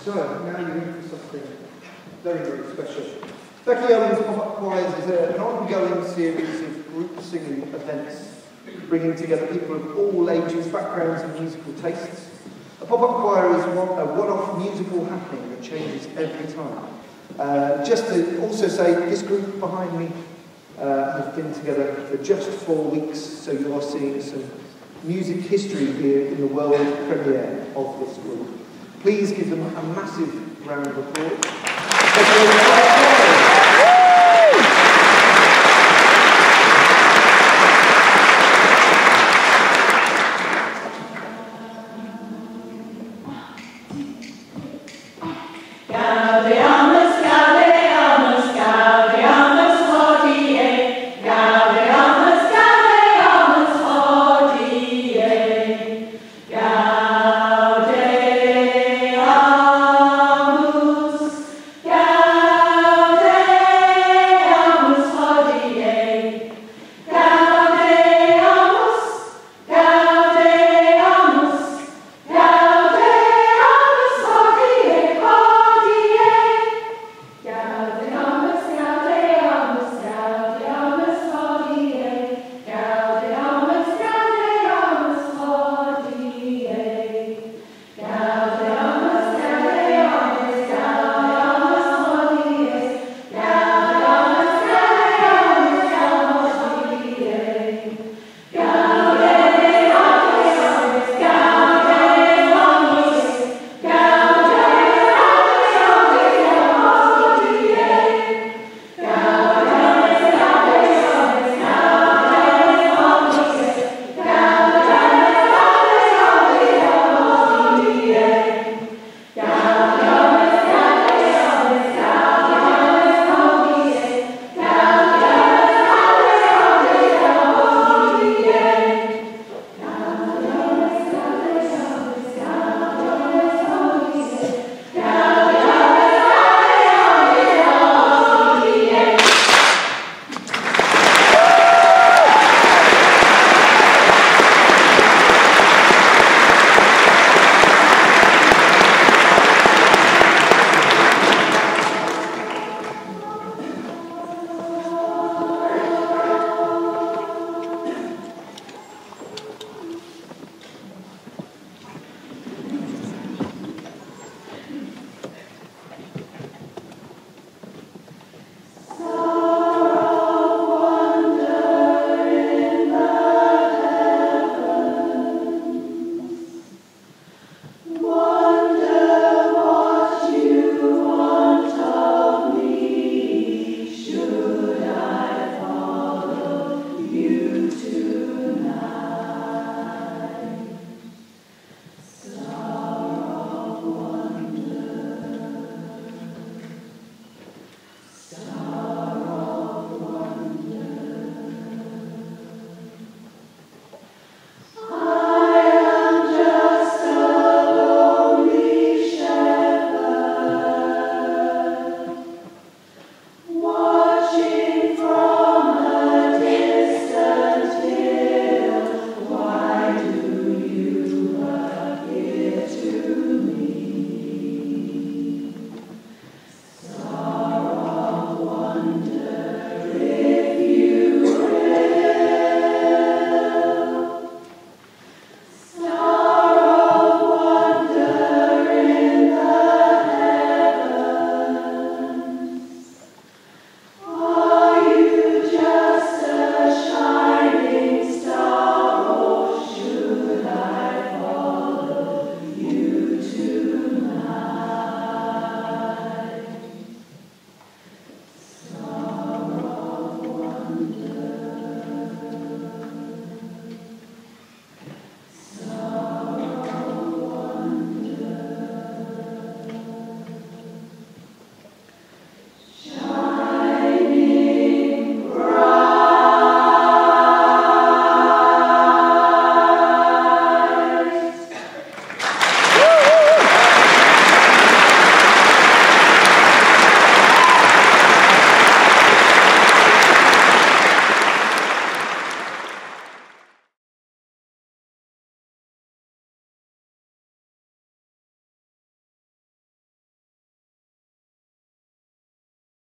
So, now you're in for something very, very special. Beccy Owen's Pop-Up Choirs is an ongoing series of group singing events, bringing together people of all ages, backgrounds and musical tastes. A pop-up choir is a one-off musical happening that changes every time. Just to also say, this group behind me have been together for just 4 weeks, so you are seeing some music history here in the world premiere of this group. Please give them a massive round of applause.